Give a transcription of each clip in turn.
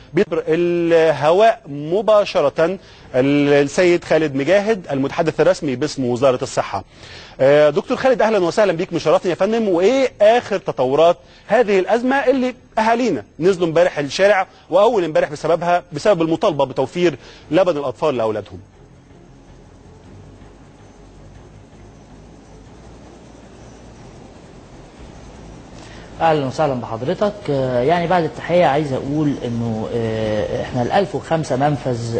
الهواء مباشرة السيد خالد مجاهد المتحدث الرسمي باسم وزارة الصحة. دكتور خالد أهلا وسهلا بيك، مشرفني يا فندم. وإيه آخر تطورات هذه الأزمة اللي أهالينا نزلوا امبارح الشارع وأول امبارح بسبب المطالبة بتوفير لبن الأطفال لأولادهم؟ اهلا وسهلا بحضرتك. يعني بعد التحيه عايز اقول انه احنا ال 1005 منفذ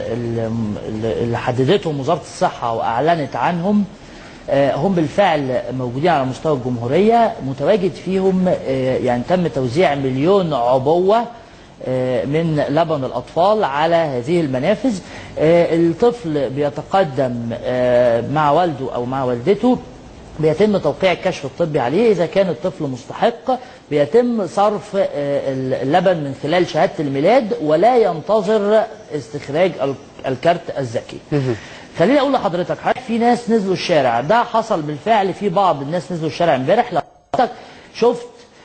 اللي حددتهم وزاره الصحه واعلنت عنهم هم بالفعل موجودين على مستوى الجمهوريه، متواجد فيهم يعني تم توزيع 1,000,000 عبوه من لبن الاطفال على هذه المنافذ. الطفل بيتقدم مع والده او مع والدته، بيتم توقيع الكشف الطبي عليه. إذا كان الطفل مستحق بيتم صرف اللبن من خلال شهادة الميلاد ولا ينتظر استخراج الكارت الذكي. خليني أقول لحضرتك في ناس نزلوا الشارع، ده حصل بالفعل، في بعض الناس نزلوا الشارع امبارح. لو حضرتك شفت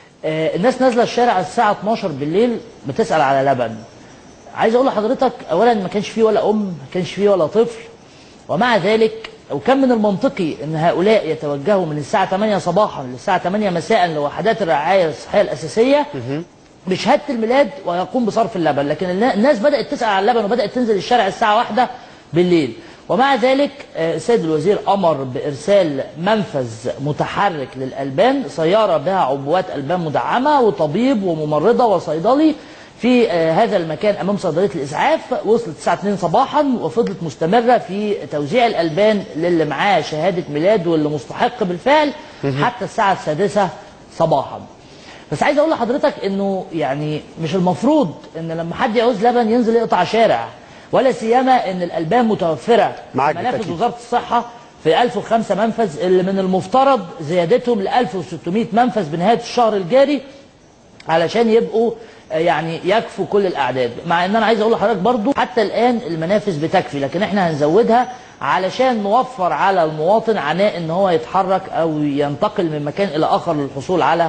الناس نازلة الشارع الساعة 12 بالليل بتسأل على لبن. عايز أقول لحضرتك أولا ما كانش فيه ولا أم، ما كانش فيه ولا طفل، ومع ذلك وكان من المنطقي ان هؤلاء يتوجهوا من الساعه 8 صباحا للساعه 8 مساء لوحدات الرعايه الصحيه الاساسيه بشهاده الميلاد ويقوم بصرف اللبن. لكن الناس بدات تسال على اللبن وبدات تنزل الشارع الساعه 1 بالليل. ومع ذلك السيد الوزير امر بارسال منفذ متحرك للالبان، سياره بها عبوات البان مدعمه وطبيب وممرضه وصيدلي في هذا المكان امام صيدليه الاسعاف. وصلت الساعه 2 صباحا وفضلت مستمره في توزيع الالبان للي معاه شهاده ميلاد واللي مستحق بالفعل حتى الساعه 6 صباحا. بس عايز اقول لحضرتك انه يعني مش المفروض ان لما حد يعوز لبن ينزل يقطع شارع، ولا سيما ان الالبان متوفره في منافذ وزاره الصحه في 1005 منفذ اللي من المفترض زيادتهم ل 1600 منفذ بنهايه الشهر الجاري علشان يبقوا يعني يكفوا كل الاعداد. مع ان انا عايز اقول لحضرتك برضو حتى الان المنافذ بتكفي، لكن احنا هنزودها علشان نوفر على المواطن عناء ان هو يتحرك او ينتقل من مكان الى اخر للحصول على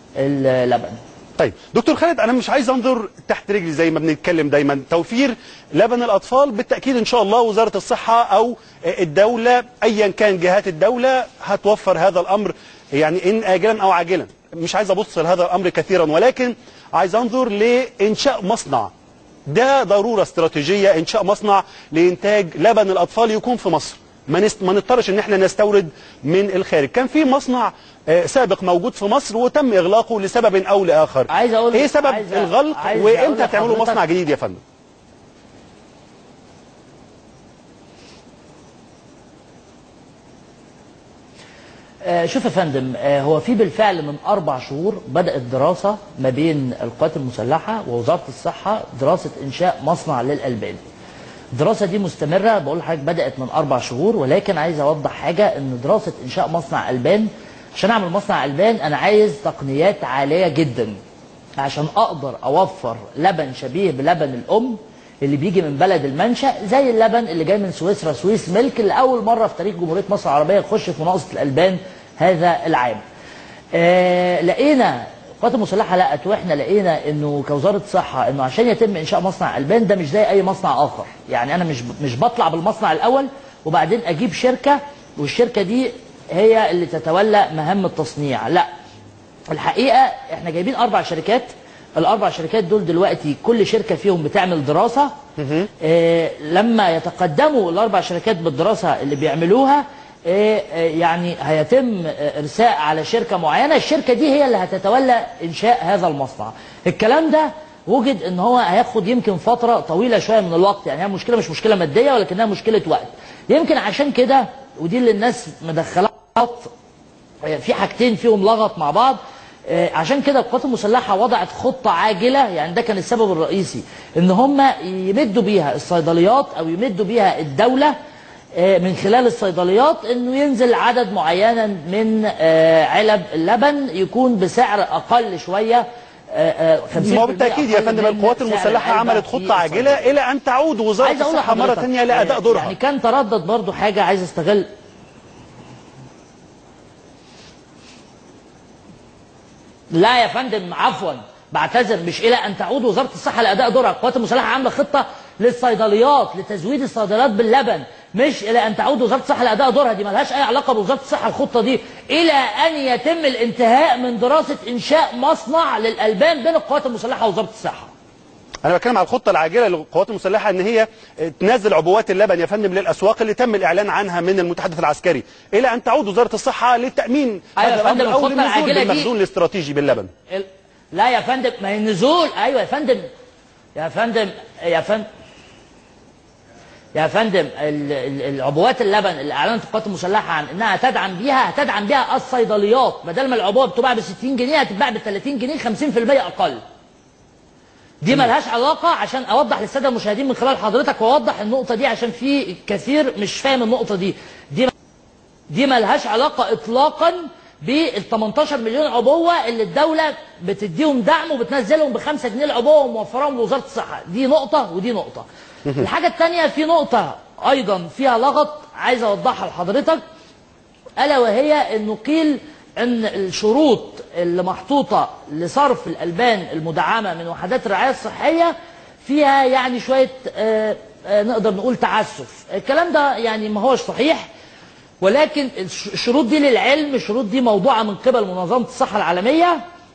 اللبن. طيب دكتور خالد، انا مش عايز انظر تحت رجلي زي ما بنتكلم دايما. توفير لبن الاطفال بالتاكيد ان شاء الله وزاره الصحه او الدوله ايا كان جهات الدوله هتوفر هذا الامر، يعني ان اجلا او عاجلا. مش عايز ابص لهذا الامر كثيرا، ولكن عايز انظر لانشاء مصنع. ده ضروره استراتيجيه، انشاء مصنع لانتاج لبن الاطفال يكون في مصر، ما نضطرش ان احنا نستورد من الخارج. كان في مصنع سابق موجود في مصر وتم اغلاقه لسبب او لاخر. عايز اقول ايه سبب الغلق وامتى هتعملوا مصنع جديد يا فندم؟ شوف يا فندم، هو في بالفعل من 4 شهور بدأت دراسة ما بين القوات المسلحة ووزارة الصحة، دراسة إنشاء مصنع للألبان. الدراسة دي مستمرة، بقول لحضرتك بدأت من 4 شهور، ولكن عايز أوضح حاجة، إن دراسة إنشاء مصنع ألبان، عشان أعمل مصنع ألبان أنا عايز تقنيات عالية جدا عشان أقدر أوفر لبن شبيه بلبن الأم اللي بيجي من بلد المنشأ، زي اللبن اللي جاي من سويسرا، سويس ميلك، اللي أول مرة في تاريخ جمهورية مصر العربية يخش في مناقصة الألبان هذا العام. لقينا القوات المسلحة لقت، واحنا لقينا انه كوزارة صحة انه عشان يتم انشاء مصنع ألبان ده مش زي اي مصنع اخر. يعني انا مش بطلع بالمصنع الاول وبعدين اجيب شركة والشركة دي هي اللي تتولى مهام التصنيع. لا، الحقيقة احنا جايبين 4 شركات. ال4 شركات دول دلوقتي كل شركة فيهم بتعمل دراسة. لما يتقدموا ال4 شركات بالدراسة اللي بيعملوها يعني هيتم ارساء على شركه معينه، الشركه دي هي اللي هتتولى انشاء هذا المصنع. الكلام ده وجد ان هو هياخد يمكن فتره طويله شويه من الوقت، يعني هي المشكله مش مشكله ماديه ولكنها مشكله وقت. يمكن عشان كده، ودي اللي الناس مدخلها في حاجتين فيهم لغط مع بعض، عشان كده القوات المسلحه وضعت خطه عاجله. يعني ده كان السبب الرئيسي ان هم يمدوا بيها الصيدليات او يمدوا بيها الدوله من خلال الصيدليات، انه ينزل عدد معين من علب اللبن يكون بسعر اقل شويه. 50%. وبالتاكيد يا فندم القوات المسلحه عملت خطه عاجله الى ان تعود وزاره الصحه مره ثانيه لاداء دورها. يعني كان تردد برضو حاجه عايز استغل. لا يا فندم، عفوا، بعتذر، مش الى ان تعود وزاره الصحه لاداء دورها. القوات المسلحه عامله خطه للصيدليات لتزويد الصيدليات باللبن، مش الى ان تعود وزاره الصحه لاداء دورها. دي مالهاش اي علاقه بوزاره الصحه الخطه دي، الى ان يتم الانتهاء من دراسه انشاء مصنع للالبان بين القوات المسلحه ووزاره الصحه. انا بتكلم على الخطه العاجله للقوات المسلحه ان هي تنزل عبوات اللبن يا فندم للاسواق اللي تم الاعلان عنها من المتحدث العسكري، الى ان تعود وزاره الصحه للتامين هذا الامر او للنزول بالمخزون الاستراتيجي باللبن. لا يا فندم، ما هي النزول، ايوه يا فندم، يا فندم يا فندم يا فندم العبوات اللبن اللي اعلنت القوات المسلحه عن انها هتدعم بيها الصيدليات. بدل ما العبوه بتباع ب 60 جنيه هتتباع ب 30 جنيه، 50% اقل. دي مالهاش علاقه، عشان اوضح للساده المشاهدين من خلال حضرتك واوضح النقطه دي عشان في كثير مش فاهم النقطه دي. دي مالهاش علاقه اطلاقا بال 18 مليون عبوه اللي الدوله بتديهم دعم وبتنزلهم ب 5 جنيه العبوه وموفراهم لوزاره الصحه. دي نقطه ودي نقطه. الحاجه الثانيه، في نقطه ايضا فيها لغط عايز اوضحها لحضرتك، الا وهي انه قيل ان الشروط اللي محطوطه لصرف الالبان المدعمه من وحدات الرعايه الصحيه فيها يعني شويه نقدر نقول تعسف. الكلام ده يعني ما هوش صحيح، ولكن الشروط دي للعلم، الشروط دي موضوعه من قبل منظمه الصحه العالميه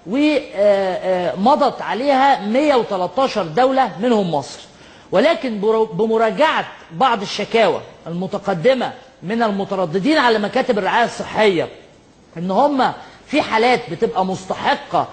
ومضت عليها 113 دوله منهم مصر. ولكن بمراجعه بعض الشكاوى المتقدمه من المترددين على مكاتب الرعايه الصحيه ان هم في حالات بتبقى مستحقه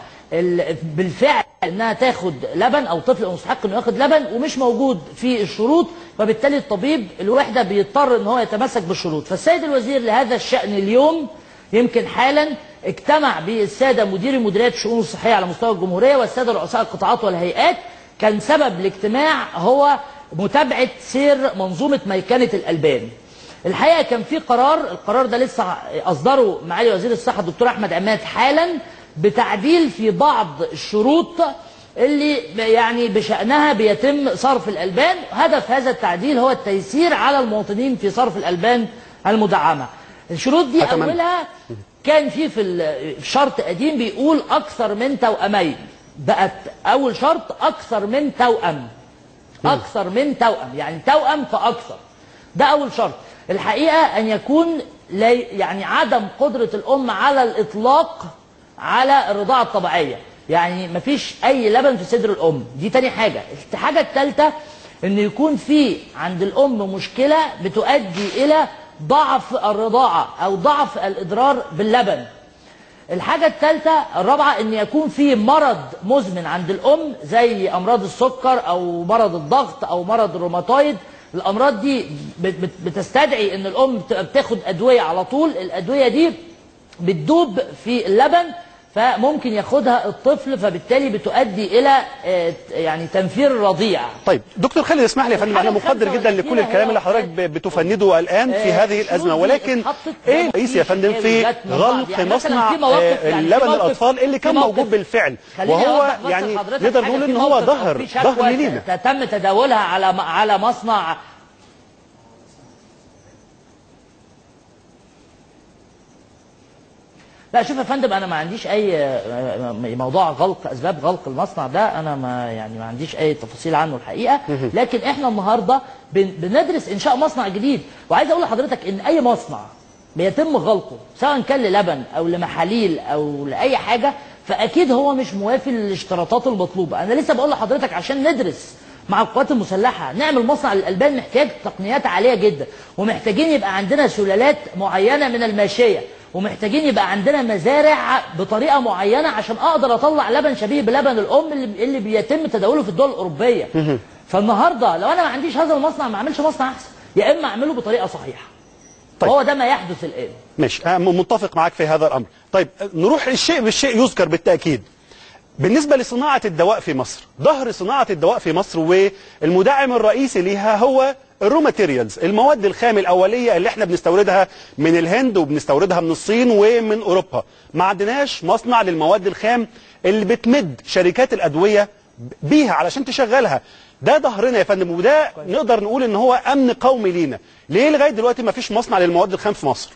بالفعل انها تاخد لبن، او طفل مستحق انه ياخد لبن ومش موجود في الشروط، فبالتالي الطبيب الوحده بيضطر ان هو يتمسك بالشروط. فالسيد الوزير لهذا الشان اليوم يمكن حالا اجتمع بالساده مديري مديريات الشؤون الصحيه على مستوى الجمهوريه والساده رؤساء القطاعات والهيئات. كان سبب الاجتماع هو متابعه سير منظومه ميكنه الالبان. الحقيقه كان في القرار ده لسه اصدره معالي وزير الصحه الدكتور احمد عماد حالا بتعديل في بعض الشروط اللي يعني بشأنها بيتم صرف الألبان. هدف هذا التعديل هو التيسير على المواطنين في صرف الألبان المدعمة. الشروط دي أولها كان في الشرط قديم بيقول أكثر من توأمين، بقت أول شرط أكثر من توأم، أكثر من توأم يعني توأم فأكثر. ده أول شرط. الحقيقة أن يكون يعني عدم قدرة الأم على الإطلاق على الرضاعة الطبيعية، يعني مفيش أي لبن في صدر الأم. دي تاني حاجة. الحاجة الثالثة إن يكون في عند الأم مشكلة بتؤدي إلى ضعف الرضاعة أو ضعف الإدرار باللبن. الحاجة الثالثة الرابعة إن يكون في مرض مزمن عند الأم زي أمراض السكر أو مرض الضغط أو مرض الروماتويد. الأمراض دي بتستدعي إن الأم بتاخد أدوية على طول، الأدوية دي بتدوب في اللبن فممكن ياخدها الطفل، فبالتالي بتؤدي الى يعني تنفير الرضيع. طيب دكتور خالد اسمح لي يا فندم، انا مقدر جدا لكل الكلام اللي حضرتك بتفنده الان في هذه الازمه، ولكن ايه الرئيس يا فندم في غلق يعني مصنع اللبن الاطفال اللي كان موجود بالفعل، وهو يعني نقدر نقول ان هو ظهر لينا تم تداولها على مصنع. لا شوف يا فندم، انا ما عنديش اي موضوع اسباب غلق المصنع ده، انا ما عنديش اي تفاصيل عنه الحقيقه. لكن احنا النهارده بندرس انشاء مصنع جديد. وعايز اقول لحضرتك ان اي مصنع بيتم غلقه سواء كان للبن او لمحاليل او لاي حاجه، فاكيد هو مش موافي للاشتراطات المطلوبه. انا لسه بقول لحضرتك عشان ندرس مع القوات المسلحه نعمل مصنع للالبان محتاج تقنيات عاليه جدا، ومحتاجين يبقى عندنا سلالات معينه من الماشيه، ومحتاجين يبقى عندنا مزارع بطريقه معينه عشان اقدر اطلع لبن شبيه بلبن الام اللي بيتم تداوله في الدول الاوروبيه. فالنهارده لو انا ما عنديش هذا المصنع ما اعملش مصنع احسن، يا اما اعمله بطريقه صحيحه. طيب. هو ده ما يحدث الان. ماشي، متفق معاك في هذا الامر. طيب نروح الشيء بالشيء يذكر بالتاكيد. بالنسبة لصناعة الدواء في مصر، ظهر صناعة الدواء في مصر والمدعم الرئيسي ليها هو الرو ماتيريالز، المواد الخام الأولية اللي احنا بنستوردها من الهند وبنستوردها من الصين ومن أوروبا. ما عندناش مصنع للمواد الخام اللي بتمد شركات الأدوية بيها علشان تشغلها. ده ظهرنا يا فندم، وده نقدر نقول ان هو أمن قومي لينا. ليه لغاية دلوقتي ما فيش مصنع للمواد الخام في مصر؟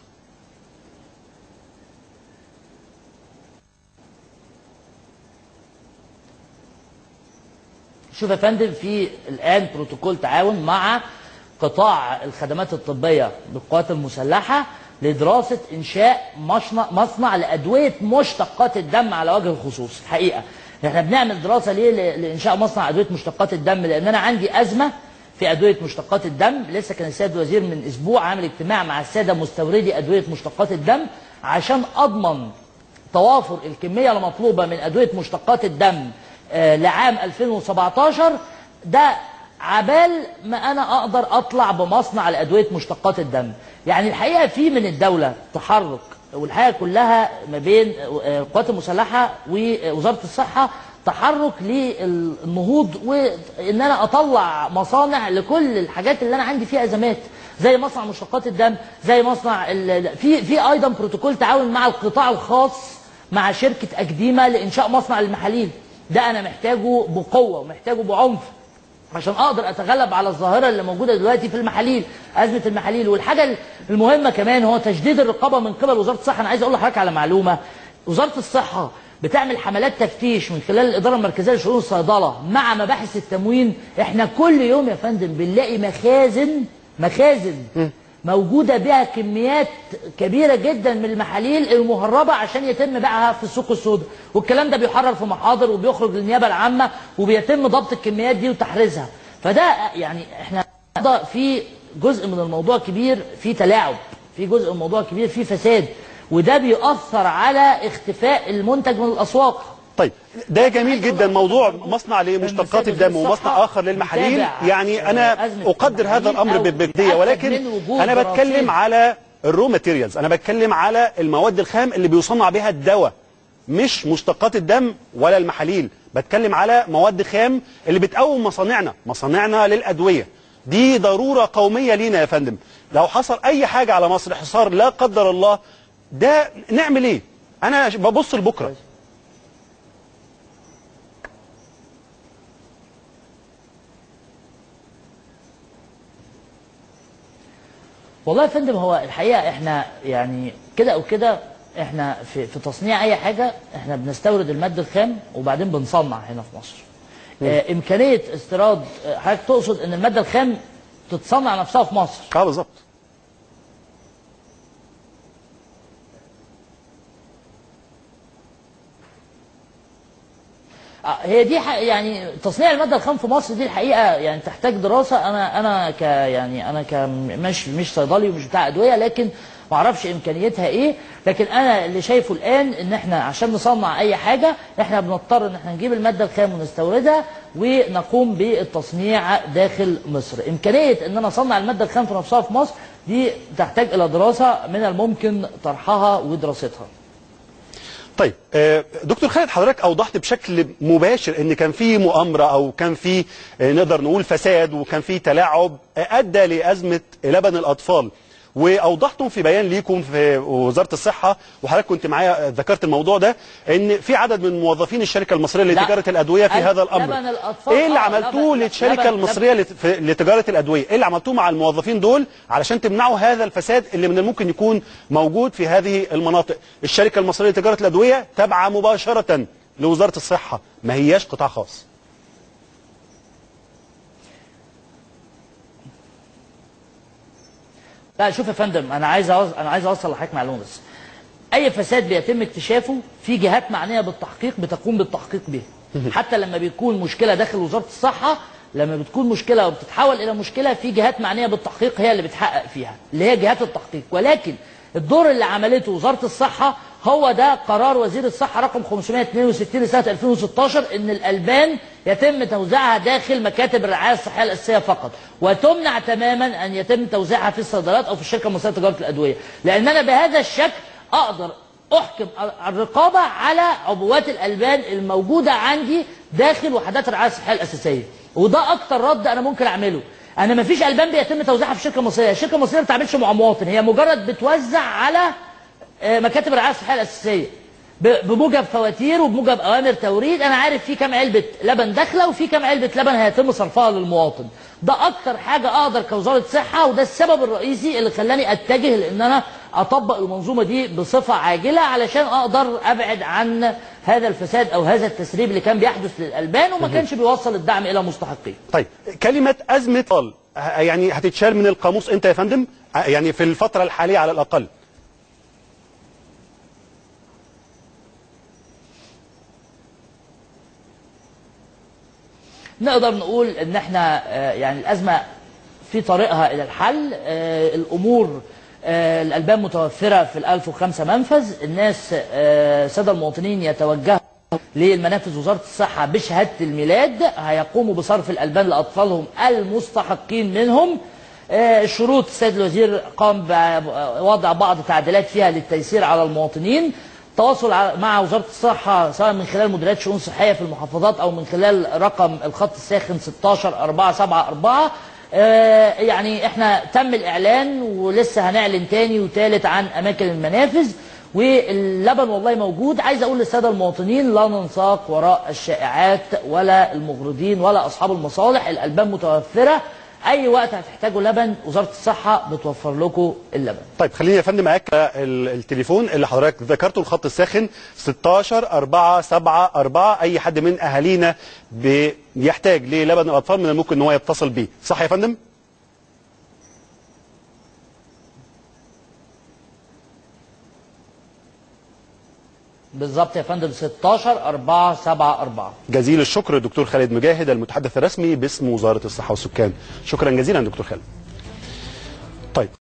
شوف يا فندم، في الان بروتوكول تعاون مع قطاع الخدمات الطبيه بالقوات المسلحه لدراسه انشاء مصنع لادويه مشتقات الدم على وجه الخصوص. الحقيقه احنا بنعمل دراسه ليه لانشاء مصنع ادويه مشتقات الدم، لان انا عندي ازمه في ادويه مشتقات الدم. لسه كان السيد الوزير من اسبوع عامل اجتماع مع الساده مستوردي ادويه مشتقات الدم عشان اضمن توافر الكميه المطلوبه من ادويه مشتقات الدم لعام 2017. ده عبال ما انا اقدر اطلع بمصنع لادويه مشتقات الدم. يعني الحقيقه في من الدوله تحرك، والحقيقه كلها ما بين القوات المسلحه ووزاره الصحه، تحرك للنهوض وان انا اطلع مصانع لكل الحاجات اللي انا عندي فيها ازمات، زي مصنع مشتقات الدم، زي مصنع في ايضا بروتوكول تعاون مع القطاع الخاص مع شركه اكديما لانشاء مصنع للمحاليل. ده انا محتاجه بقوه ومحتاجه بعنف عشان اقدر اتغلب على الظاهره اللي موجوده دلوقتي في المحاليل، ازمه المحاليل. والحاجه المهمه كمان هو تشديد الرقابه من قبل وزاره الصحه. انا عايز اقول لحضرتك على معلومه، وزاره الصحه بتعمل حملات تفتيش من خلال الاداره المركزيه لشؤون الصيدله مع مباحث التموين. احنا كل يوم يا فندم بنلاقي مخازن موجوده بها كميات كبيره جدا من المحاليل المهربه عشان يتم بيعها في السوق السوداء، والكلام ده بيحرر في محاضر وبيخرج للنيابه العامه وبيتم ضبط الكميات دي وتحريزها. فده يعني احنا في جزء من الموضوع كبير في تلاعب، في جزء من الموضوع كبير في فساد، وده بيؤثر على اختفاء المنتج من الاسواق. طيب ده جميل جدا، موضوع مصنع لمشتقات الدم ومصنع اخر للمحاليل، يعني انا اقدر هذا الامر بجديه، ولكن انا بتكلم على الرو ماتيريالز، انا بتكلم على المواد الخام اللي بيصنع بها الدواء، مش مشتقات الدم ولا المحاليل. بتكلم على مواد خام اللي بتقوم مصانعنا للادويه. دي ضروره قوميه لينا يا فندم. لو حصل اي حاجه على مصر، حصار لا قدر الله، ده نعمل ايه؟ انا ببص لبكره. والله يا فندم، هو الحقيقه احنا يعني كده او كده احنا في تصنيع اي حاجه احنا بنستورد الماده الخام وبعدين بنصنع هنا في مصر. امكانيه استيراد، حضرتك تقصد ان الماده الخام تتصنع نفسها في مصر؟ بالظبط. هي دي يعني تصنيع الماده الخام في مصر دي الحقيقه يعني تحتاج دراسه. انا مش صيدلي ومش بتاع ادويه، لكن ما اعرفش امكانياتها ايه. لكن انا اللي شايفه الان ان احنا عشان نصنع اي حاجه احنا بنضطر ان احنا نجيب الماده الخام ونستوردها ونقوم بالتصنيع داخل مصر. امكانيه ان انا اصنع الماده الخام في نفسها في مصر دي تحتاج الى دراسه من الممكن طرحها ودراستها. طيب دكتور خالد، حضرتك اوضحت بشكل مباشر ان كان في مؤامره او كان في نقدر نقول فساد وكان في تلاعب ادى لازمه لبن الاطفال، واوضحتم في بيان ليكم في وزاره الصحه، وحضرتك كنت معايا ذكرت الموضوع ده، ان في عدد من موظفين الشركه المصريه لتجاره الادويه في هذا الامر. ايه اللي عملتوه للشركه المصريه لتجاره الادويه؟ ايه اللي عملتوه مع الموظفين دول علشان تمنعوا هذا الفساد اللي من الممكن يكون موجود في هذه المناطق؟ الشركه المصريه لتجاره الادويه تابعه مباشره لوزاره الصحه، ما هياش قطاع خاص. لا شوف يا فندم، انا عايز اوصل لحضرتك معلومه بس. اي فساد بيتم اكتشافه في جهات معنيه بالتحقيق بتقوم بالتحقيق به. حتى لما بيكون مشكله داخل وزاره الصحه، لما بتكون مشكله وبتتحول الى مشكله، في جهات معنيه بالتحقيق هي اللي بتحقق فيها، اللي هي جهات التحقيق. ولكن الدور اللي عملته وزاره الصحه هو ده قرار وزير الصحه رقم 562 لسنه 2016 ان الالبان يتم توزيعها داخل مكاتب الرعايه الصحيه الاساسيه فقط، وتمنع تماما ان يتم توزيعها في الصيدليات او في الشركه المصريه لتجاره الادويه، لان انا بهذا الشكل اقدر احكم الرقابه على عبوات الالبان الموجوده عندي داخل وحدات الرعايه الصحيه الاساسيه. وده اكتر رد انا ممكن اعمله. انا ما فيش البان بيتم توزيعها في الشركه المصريه، الشركه المصريه ما بتعملش مع مواطن، هي مجرد بتوزع على مكاتب الرعايه الصحيه الاساسيه بموجب فواتير وبموجب اوامر توريد. انا عارف في كام علبه لبن داخله وفي كام علبه لبن هيتم صرفها للمواطن. ده اكتر حاجه اقدر كوزاره صحه، وده السبب الرئيسي اللي خلاني اتجه لان انا اطبق المنظومه دي بصفه عاجله علشان اقدر ابعد عن هذا الفساد او هذا التسريب اللي كان بيحدث للالبان، وما كانش بيوصل الدعم الى مستحقيه. طيب كلمه ازمه اطفال يعني هتتشال من القاموس امتى يا فندم؟ يعني في الفتره الحاليه على الاقل. نقدر نقول ان احنا يعني الازمه في طريقها الى الحل. الامور الالبان متوفره في ال1005 منفذ. الناس ساده المواطنين يتوجهوا للمنافذ وزاره الصحه بشهاده الميلاد، هيقوموا بصرف الالبان لاطفالهم المستحقين منهم. الشروط السيد الوزير قام بوضع بعض تعديلات فيها للتيسير على المواطنين. التواصل مع وزاره الصحه سواء من خلال مديريات شؤون صحيه في المحافظات او من خلال رقم الخط الساخن 16474. يعني احنا تم الاعلان ولسه هنعلن تاني وتالت عن اماكن المنافذ، واللبن والله موجود. عايز اقول للساده المواطنين لا ننساق وراء الشائعات ولا المغرضين ولا اصحاب المصالح. الالبان متوفره، اي وقت هتحتاجوا لبن وزاره الصحه بتوفر لكم اللبن. طيب خليني يا فندم معاك التليفون اللي حضرتك ذكرته، الخط الساخن 16474. اي حد من اهالينا بيحتاج للبن الاطفال من الممكن ان هو يتصل بيه، صح يا فندم؟ بالظبط يا فندم، 16474. جزيل الشكر دكتور خالد مجاهد المتحدث الرسمي باسم وزاره الصحه والسكان. شكرا جزيلا دكتور خالد. طيب